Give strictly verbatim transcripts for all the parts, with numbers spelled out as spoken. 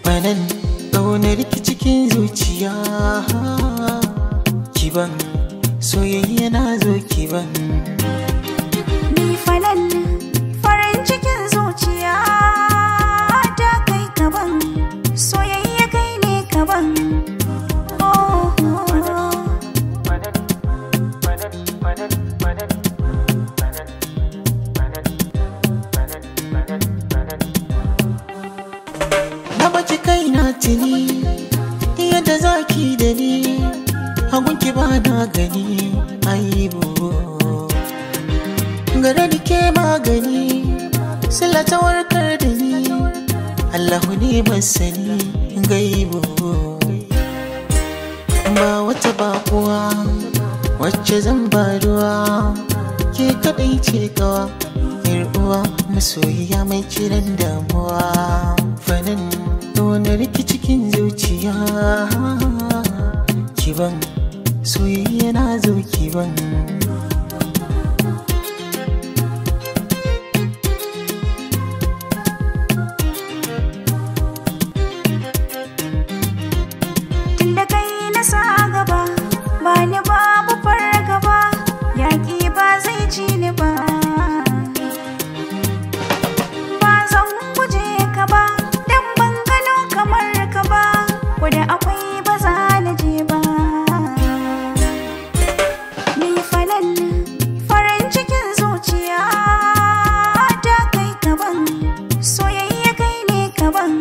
fanan ƙaunar ki cikin zuciya kiban soyayya na zo kiban ni fanan farin cikin zuciya ta kai kaban soyayya kai ne kaban na baki kai na tuni yadda zaki da ni hagunki ba na gani aibu gare da ke magani sila ta warkar da ni Allahu ne masani gaibu ba wata bakuwa wacce zan baruwa ke kadai ce kawa yar uwa masoyiya mai kiran damuwa fanan donar ki cikin zuciya kiban soyayya na zo kiban tunda kai na sa gaba ba ni babu fargaba yaƙi ba zai ci ni ba ba zan guje ka ba dan ban gano kamar ka ba wanda akwai ba za na je ba ni fanan farin cikin zuciya ta kai kaban soyayya kai ne kaban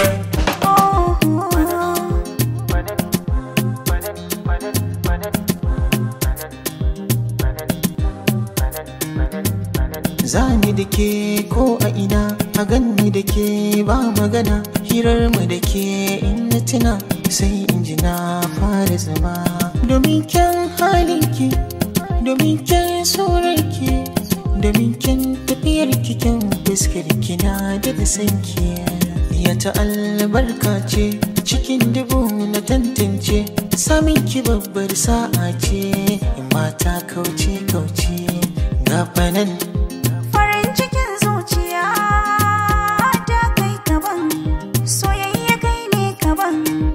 Zani da ke ko a ina a ganni da ke ba magana hirar mu da ke in na tuna sai in ji na fara zama domin kyan halinki domin kyan surarki domin kyan tafiyar kyan fuskar kina da da sanki ya ta albarka ce cikin dubu na tantance samin ki babbar sa'a ce in mata kauce kauce gafanan farin cikin zuciya ta kai kaban soyayya kai ne kaban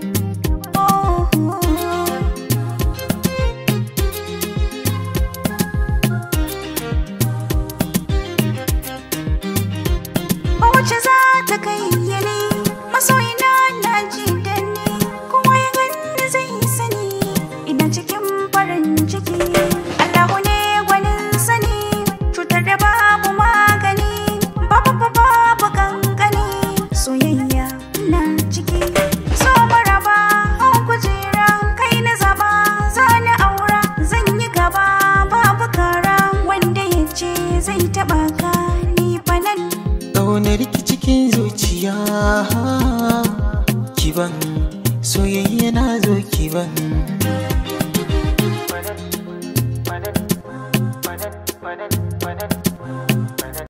ba wacce za ta kai yane masoyina na ji da ni kowa ya gani zai sani ina cikin farin ciki Allahu ne gwanin sani cutar da babu magani babu babu kankani soyayya na ciki so maraba an kujera kai na zaba zani aura zan yi gaba babu kara wanda ya ce zai taba ka ni fanan ƙaunar ki cikin zuciya kiban soyayya na zo kiban